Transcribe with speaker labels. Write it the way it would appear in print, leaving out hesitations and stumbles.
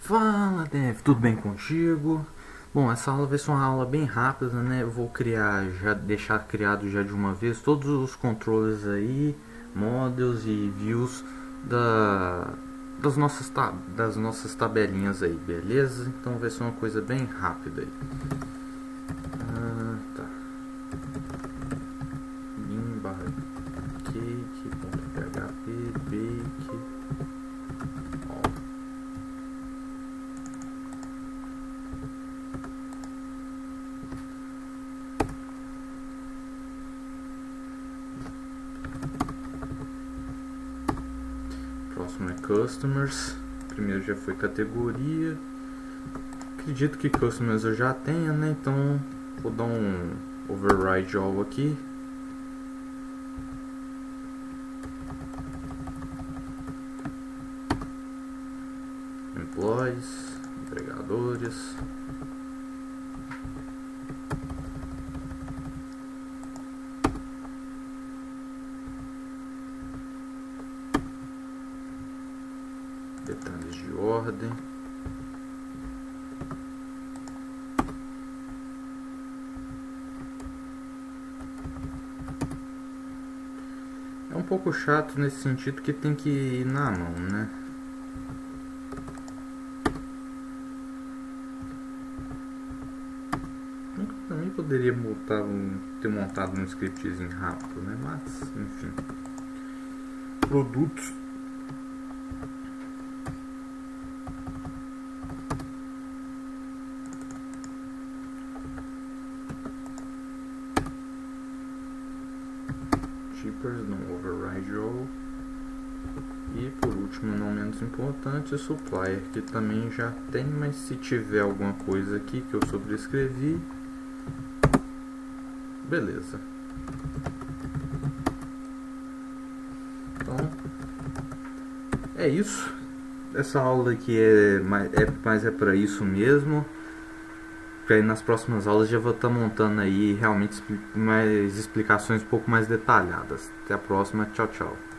Speaker 1: Fala, Dev, tudo bem contigo? Bom, essa aula vai ser uma aula bem rápida, né? Eu vou deixar criado já de uma vez todos os controles aí, models e views das nossas tabelinhas aí, beleza? Então vai ser uma coisa bem rápida aí. Tá. bin/cake.php bake. Próximo é Customers. Primeiro já foi categoria. Acredito que Customers eu já tenha, né? Então vou dar um override all aqui. Employees, empregadores. Detalhes de ordem. É um pouco chato nesse sentido que tem que ir na mão, né? Também poderia ter montado um scriptzinho rápido, né? Mas, enfim. Produtos. Shippers, não override all. E por último, não menos importante, supplier, que também já tem, mas se tiver alguma coisa aqui que eu sobrescrevi, beleza. Então é isso. Essa aula aqui é para isso mesmo. Porque aí nas próximas aulas já vou estar montando aí realmente mais explicações um pouco mais detalhadas. Até a próxima, tchau, tchau.